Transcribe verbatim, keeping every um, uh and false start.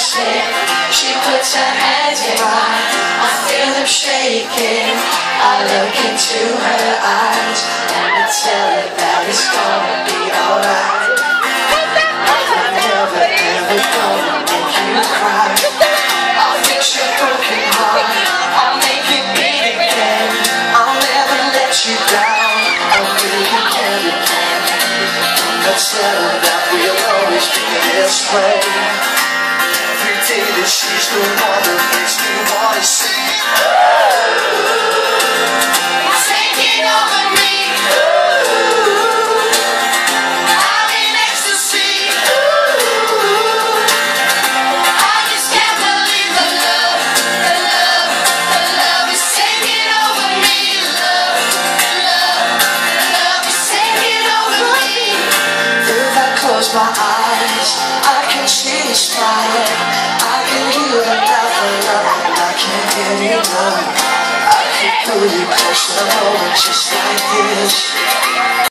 dancing. She puts her hands in mine, I feel them shaking. I look into her eyes and I tell her that it's gonna be alright. I'm never ever gonna make you cry. I'll fix your broken heart, I'll make you beat again. I'll never let you down, I'll do you can again. I'll tell her that we'll always be this way. Every day that she's the one that makes me wanna sing. It's taking over me. I'm in ecstasy. I just can't believe the love, the love, the love is taking over me. Love, love, love is taking over me. If I close my eyes, I can see you smile. I can hear the laughter, and I can't get enough. I can pull you close to the moment just like this.